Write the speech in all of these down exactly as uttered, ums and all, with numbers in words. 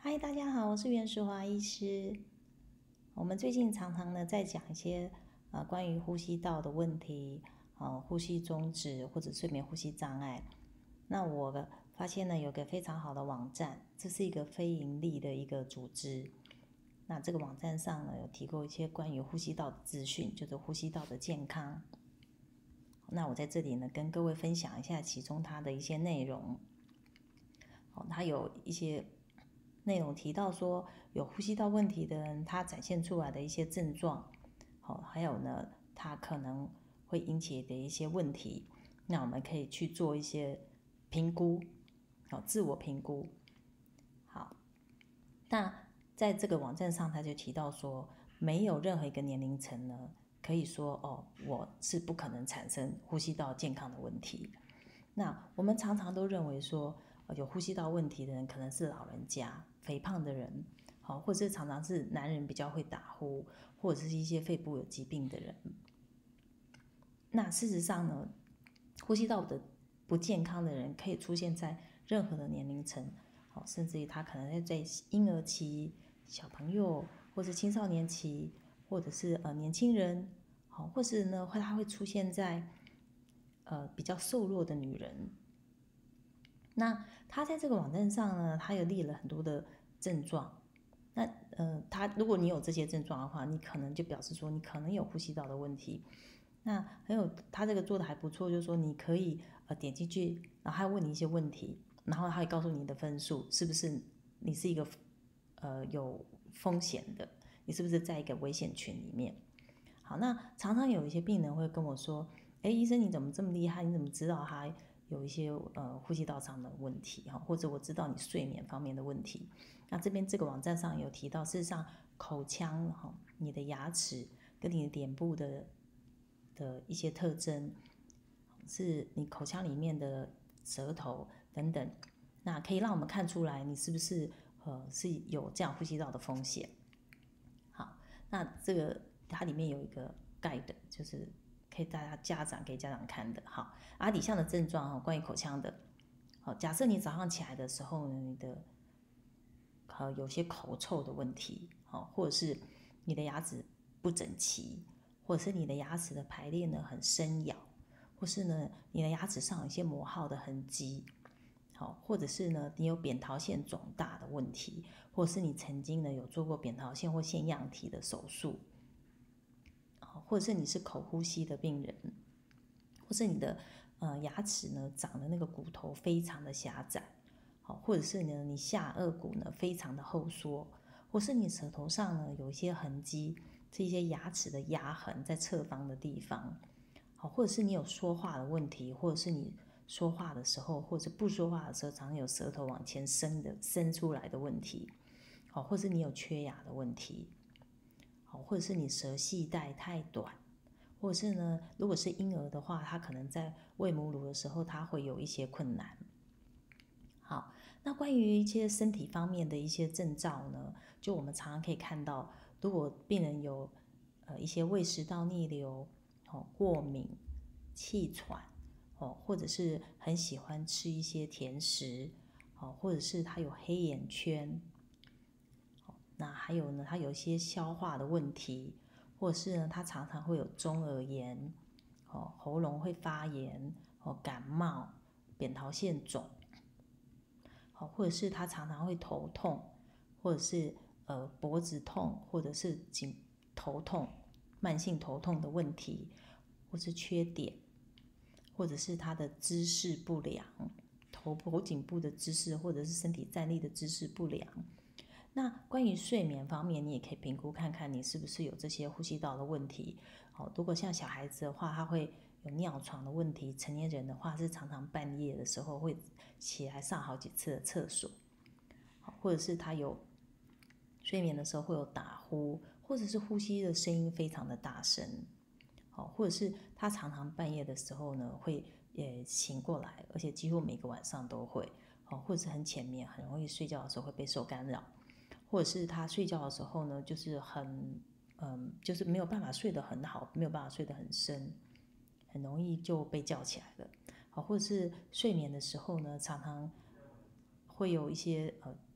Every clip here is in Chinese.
嗨，大家好，我是袁淑华医师。我们最近常常呢在讲一些呃关于呼吸道的问题，呃呼吸中止或者睡眠呼吸障碍。那我发现呢有个非常好的网站，这是一个非盈利的一个组织。那这个网站上呢有提供一些关于呼吸道的资讯，就是呼吸道的健康。那我在这里呢跟各位分享一下其中它的一些内容。哦，它有一些内容提到说，有呼吸道问题的人，他展现出来的一些症状，好，还有呢，他可能会引起的一些问题，那我们可以去做一些评估，好，自我评估。好，那在这个网站上，他就提到说，没有任何一个年龄层呢，可以说哦，我是不可能产生呼吸道健康的问题。那我们常常都认为说，有呼吸道问题的人可能是老人家、肥胖的人，好，或者是常常是男人比较会打呼，或者是一些肺部有疾病的人。那事实上呢，呼吸道的不健康的人可以出现在任何的年龄层，好，甚至于他可能在婴儿期、小朋友，或者青少年期，或者是呃年轻人，好，或是呢会他会出现在呃比较瘦弱的女人。那他在这个网站上呢，他有列了很多的症状。那呃，他如果你有这些症状的话，你可能就表示说你可能有呼吸道的问题。那还有他这个做的还不错，就是说你可以呃点进去，然后他问你一些问题，然后他会告诉你的分数是不是你是一个呃有风险的，你是不是在一个危险群里面。好，那常常有一些病人会跟我说，哎，医生你怎么这么厉害？你怎么知道他有一些呃呼吸道上的问题哈，或者我知道你睡眠方面的问题。那这边这个网站上有提到，事实上口腔哈，你的牙齿跟你的脸部的的一些特征，是你口腔里面的舌头等等，那可以让我们看出来你是不是呃是有这样呼吸道的风险。好，那这个它里面有一个 guide， 就是可以大家家长给家长看的。好，阿底下的症状哈，关于口腔的。好，假设你早上起来的时候呢，你的呃有些口臭的问题，好，或者是你的牙齿不整齐，或者是你的牙齿的排列呢很深咬，或是呢你的牙齿上有一些磨耗的痕迹，好，或者是呢你有扁桃腺肿大的问题，或者是你曾经呢有做过扁桃腺或腺样体的手术，或者是你是口呼吸的病人，或是你的呃牙齿呢长的那个骨头非常的狭窄，好，或者是呢你下颚骨呢非常的后缩，或是你舌头上呢有一些痕迹，是一些牙齿的压痕在侧方的地方，好，或者是你有说话的问题，或者是你说话的时候，或者不说话的时候，常常有舌头往前伸的伸出来的问题，好，或者是你有缺牙的问题，好，或者是你舌系带太短，或者是呢，如果是婴儿的话，他可能在喂母乳的时候，他会有一些困难。好，那关于一些身体方面的一些征兆呢，就我们常常可以看到，如果病人有呃一些胃食道逆流、哦过敏、气喘，哦或者是很喜欢吃一些甜食，哦或者是他有黑眼圈，那还有呢，他有一些消化的问题，或者是呢他常常会有中耳炎，哦喉咙会发炎，哦感冒、扁桃腺肿。好，或者是他常常会头痛，或者是呃脖子痛，或者是颈头痛、慢性头痛的问题，或是缺点，或者是他的姿势不良，头头颈部的姿势，或者是身体站立的姿势不良。那关于睡眠方面，你也可以评估看看你是不是有这些呼吸道的问题。好，如果像小孩子的话，他会有尿床的问题；成年人的话是常常半夜的时候会起来上好几次的厕所，或者是他有睡眠的时候会有打呼，或者是呼吸的声音非常的大声，好，或者是他常常半夜的时候呢会也醒过来，而且几乎每个晚上都会，好，或者是很浅眠，很容易睡觉的时候会被受干扰，或者是他睡觉的时候呢就是很嗯，就是没有办法睡得很好，没有办法睡得很深，很容易就被叫起来了，好，或者是睡眠的时候呢常常会有一些呃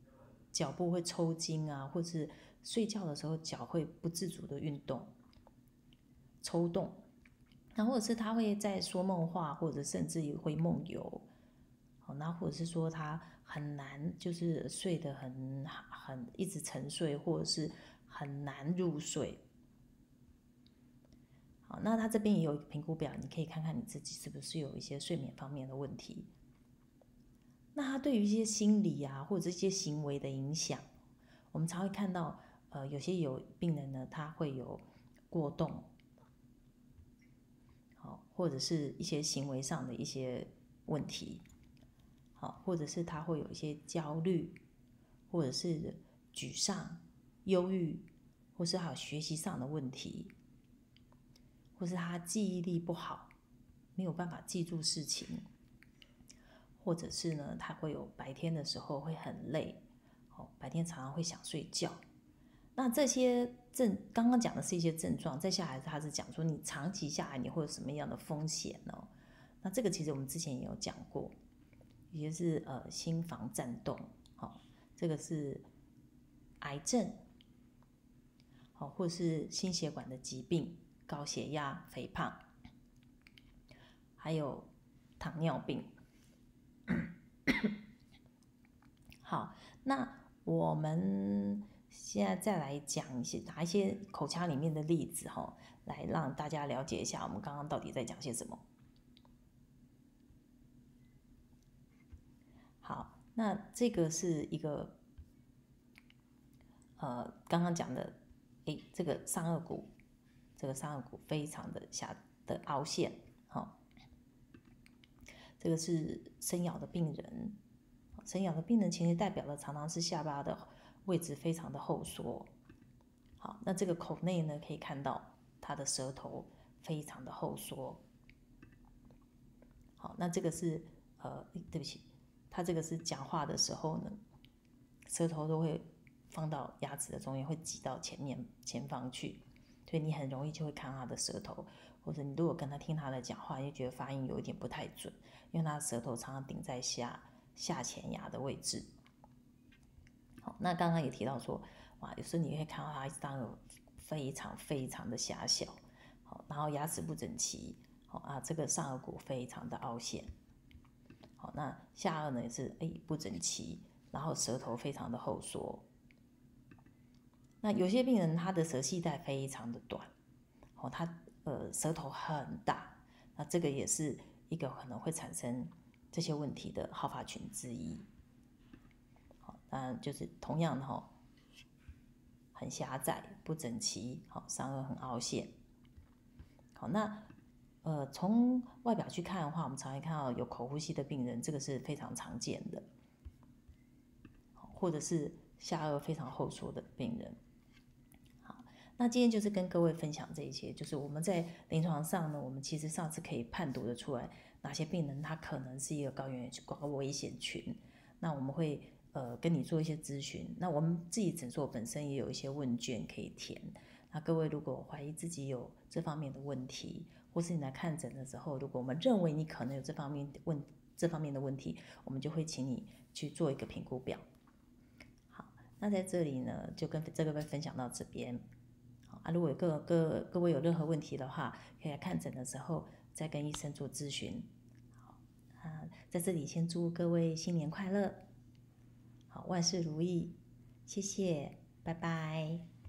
脚部会抽筋啊，或是睡觉的时候脚会不自主的运动、抽动，那或者是他会在说梦话，或者甚至于会梦游，好，那或者是说他很难就是睡得很很一直沉睡，或者是很难入睡。好，那他这边也有一个评估表，你可以看看你自己是不是有一些睡眠方面的问题。那他对于一些心理啊，或者一些行为的影响，我们常会看到，呃，有些有病人呢，他会有过动，好，或者是一些行为上的一些问题，好，或者是他会有一些焦虑，或者是沮丧、忧郁，或是还有学习上的问题，或是他记忆力不好，没有办法记住事情，或者是呢，他会有白天的时候会很累，哦，白天常常会想睡觉。那这些症，刚刚讲的是一些症状，再下来他是讲说你长期下来你会有什么样的风险呢？那这个其实我们之前也有讲过，也就是呃心房颤动，好、哦，这个是癌症，好、哦，或是心血管的疾病。高血压、肥胖，还有糖尿病。好，那我们现在再来讲一些拿一些口腔里面的例子哈，来让大家了解一下我们刚刚到底在讲些什么。好，那这个是一个呃刚刚讲的，诶，这个上颚骨。这个上颚骨非常的下的凹陷，好、哦，这个是深咬的病人，深咬的病人其实代表的常常是下巴的位置非常的后缩，好，那这个口内呢可以看到他的舌头非常的后缩，好，那这个是呃对不起，他这个是讲话的时候呢，舌头都会放到牙齿的中间，会挤到前面前方去。所以你很容易就会看他的舌头，或者你如果跟他听他的讲话，就觉得发音有一点不太准，因为他的舌头常常顶在下下前牙的位置。好，那刚刚也提到说，哇，有时候你会看到他上颚非常非常的狭小，好，然后牙齿不整齐，好啊，这个上颚骨非常的凹陷，好，那下颚呢也是哎不整齐，然后舌头非常的后缩。那有些病人他的舌系带非常的短，哦，他呃舌头很大，那这个也是一个可能会产生这些问题的好发群之一。好，那就是同样的哈、哦，很狭窄、不整齐，好，上颚很凹陷。好，那呃从外表去看的话，我们常会看到有口呼吸的病人，这个是非常常见的，或者是下颚非常后缩的病人。那今天就是跟各位分享这一些，就是我们在临床上呢，我们其实上次可以判读的出来哪些病人他可能是一个高原高危险群。那我们会呃跟你做一些咨询，那我们自己诊所本身也有一些问卷可以填。那各位如果怀疑自己有这方面的问题，或是你来看诊的时候，如果我们认为你可能有这方面问这方面的问题，我们就会请你去做一个评估表。好，那在这里呢，就跟这个会分享到这边。啊，如果各各各位有任何问题的话，可以来看诊的时候再跟医生做咨询。好，啊，在这里先祝各位新年快乐，好，万事如意，谢谢，拜拜。